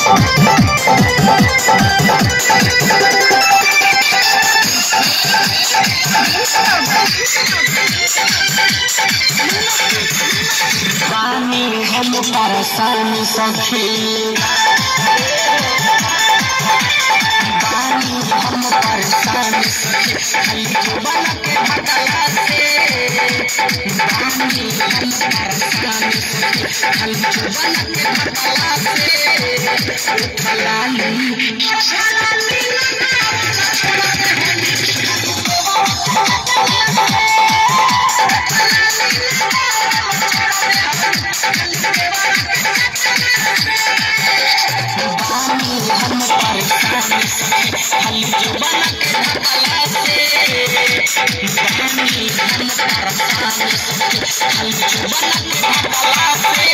हम परेशान सखी हम परेशान सखी जुबान के भटला से हम परेशान सखी जुबान के भटला से फलाली हम परेशान खाली जुबान के भटला से हम परेशान खाली जुबान के भटला से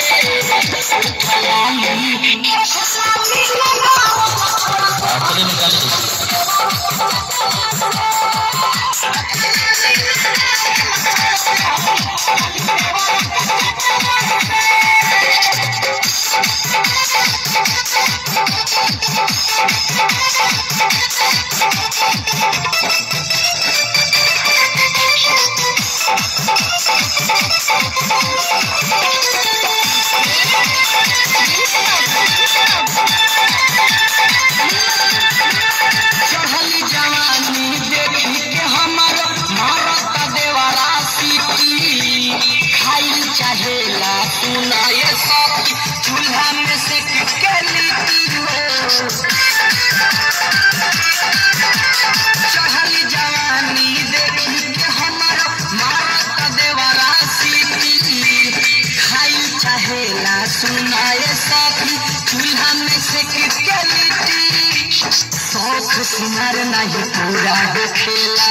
सुनार नहीं पूरा खेला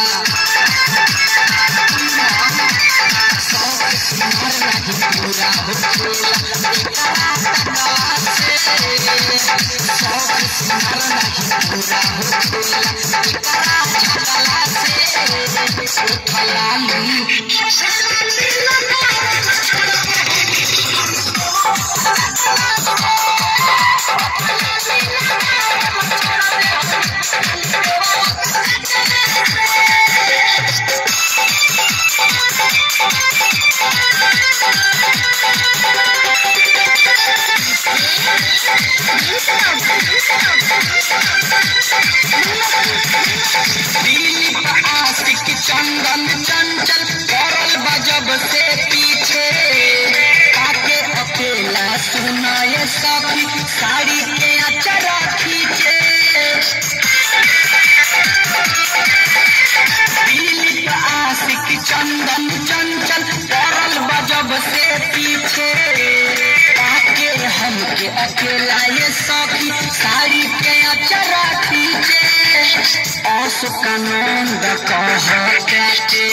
सुनार नहीं पूरा खेला सुनार नहीं पूरा चंदन चंचल करल बजब से पीछे काके अकेला सुनाए सखी साड़ी के अचरा खींचे दिल आशिक चंदन चंचल करल बजब से पीछे काके हमके अकेला ये सखी साड़ी के अचरा खींचे असुकानंद कहते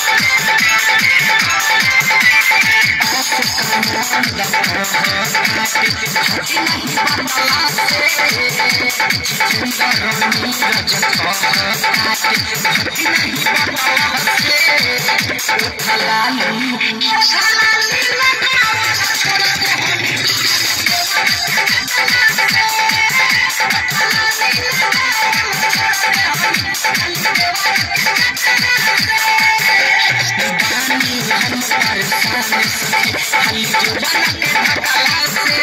खाली जुबान के भटला से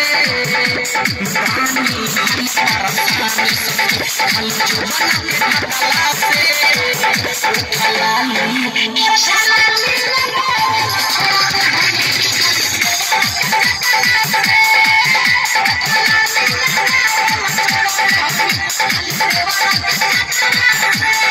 खाली जुबान के भटला से फलाली